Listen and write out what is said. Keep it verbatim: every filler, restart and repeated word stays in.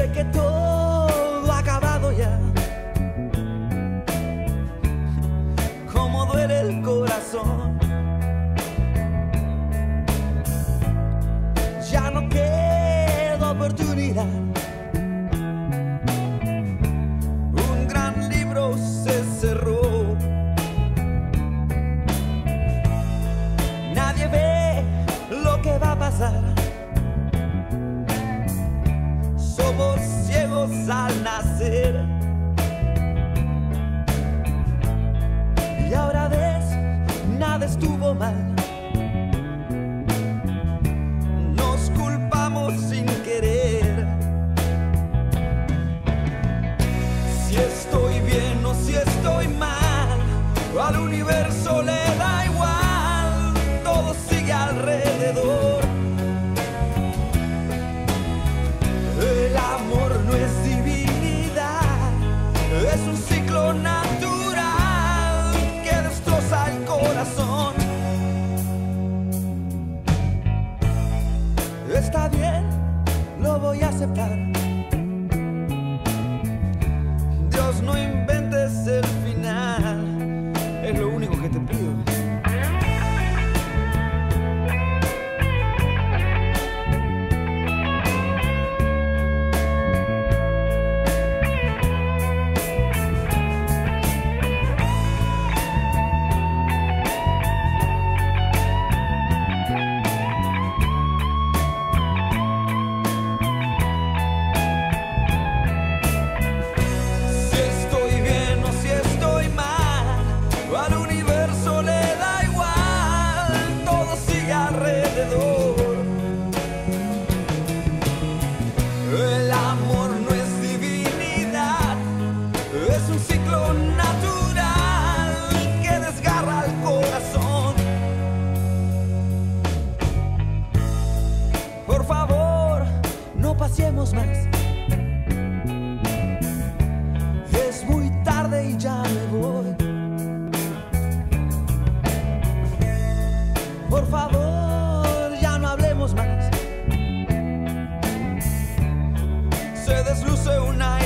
sé que todo ha acabado ya. Cómo duele el corazón. Ya no queda oportunidad. Un gran libro se cerró. Nadie ve lo que va a pasar. Somos ciegos al nacer. Y ahora ves, nada estuvo mal. Nos culpamos sin querer. Si estoy bien o si estoy mal, al universo le da igual. Todo sigue alrededor. El amor no es divinidad, es un ciclo natural que destroza el corazón. Está bien, lo voy a aceptar. Dios, no inventes el final, es lo único que te pido. El amor no es divinidad, es un ciclo natural que desgarra el corazón. Por favor, no pasemos más. Es muy tarde y ya me voy. Por favor, ya no hablemos más. Se desluce una